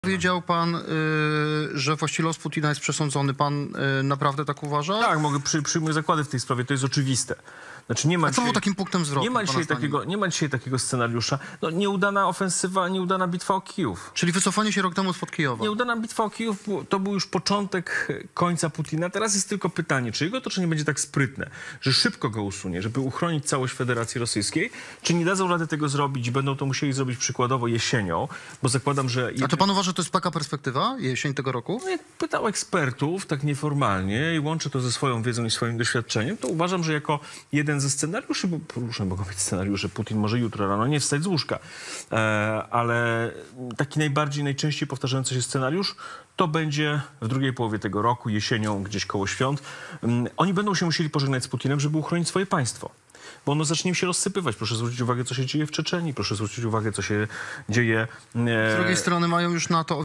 Powiedział pan, że właściwie los Putina jest przesądzony. Pan naprawdę tak uważa? Tak, przyjmuję zakłady w tej sprawie, to jest oczywiste. Znaczy nie ma A co było takim punktem zwrotu? Nie ma dzisiaj takiego scenariusza. No, nieudana ofensywa, nieudana bitwa o Kijów. Czyli wycofanie się rok temu spod Kijowa. Nieudana bitwa o Kijów to był już początek końca Putina. Teraz jest tylko pytanie, czy jego otoczenie będzie tak sprytne, że szybko go usunie, żeby uchronić całość Federacji Rosyjskiej, czy nie dadzą rady tego zrobić i będą to musieli zrobić przykładowo jesienią, bo zakładam, że... A to pan uważa, że to jest taka perspektywa, jesień tego roku? No, jak pytał ekspertów, tak nieformalnie, i łączę to ze swoją wiedzą i swoim doświadczeniem, to uważam, że jako jeden ze scenariuszy, bo różne mogą być scenariusze, Putin może jutro rano nie wstać z łóżka, ale taki najczęściej powtarzający się scenariusz to będzie w drugiej połowie tego roku, jesienią, gdzieś koło świąt. Oni będą się musieli pożegnać z Putinem, żeby uchronić swoje państwo. Bo ono zacznie się rozsypywać. Proszę zwrócić uwagę, co się dzieje w Czeczenii. Proszę zwrócić uwagę, co się dzieje... Z drugiej strony mają już NATO